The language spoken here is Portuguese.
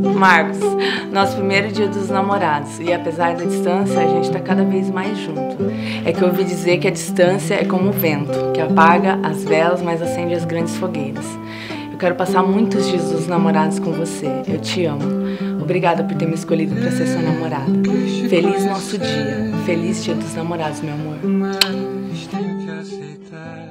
Marcos, nosso primeiro dia dos namorados, e apesar da distância, a gente tá cada vez mais junto. É que eu ouvi dizer que a distância é como o vento, que apaga as velas, mas acende as grandes fogueiras. Eu quero passar muitos dias dos namorados com você. Eu te amo. Obrigada por ter me escolhido para ser sua namorada. Feliz nosso dia. Feliz dia dos namorados, meu amor. Mas tenho que aceitar.